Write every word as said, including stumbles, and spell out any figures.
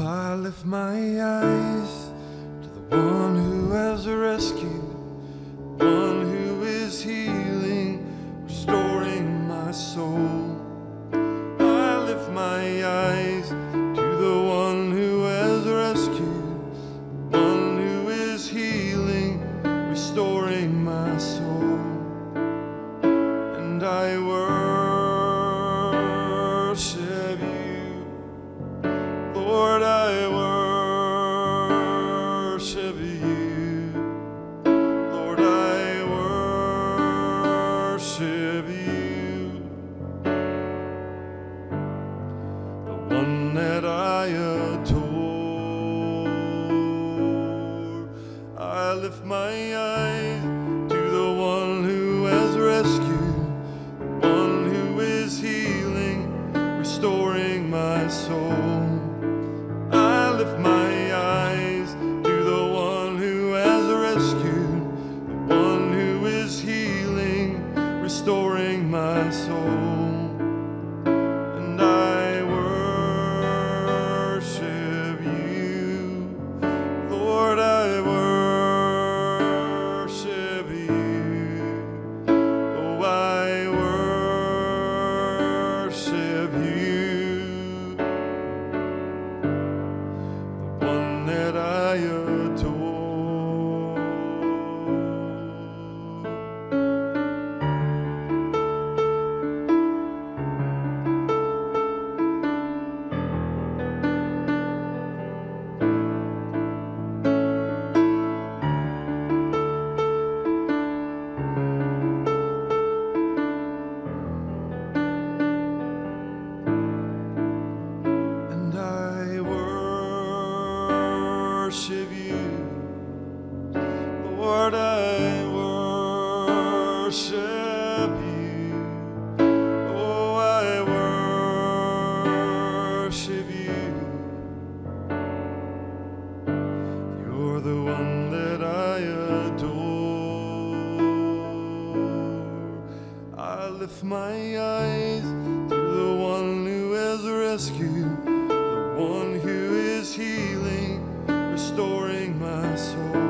I lift my eyes to the one who has rescued, one who is healing, restoring my soul. I lift my eyes to the one who has rescued, one who is healing, restoring my soul. And I worship you, Lord, I worship you. Lord, I worship you. The one that I adore. I lift my eyes to the one who has rescued, one who is healing, restoring my soul. I lift my eyes to the one who has rescued, the one who is healing, restoring my soul. And I worship you, Lord, I worship you. Oh, I worship you, the one that I adore. And I worship you, Lord, I worship you. Oh, I worship you. You're the one that I adore. I lift my eyes to the one who has rescued, the one who is healing, restoring my soul.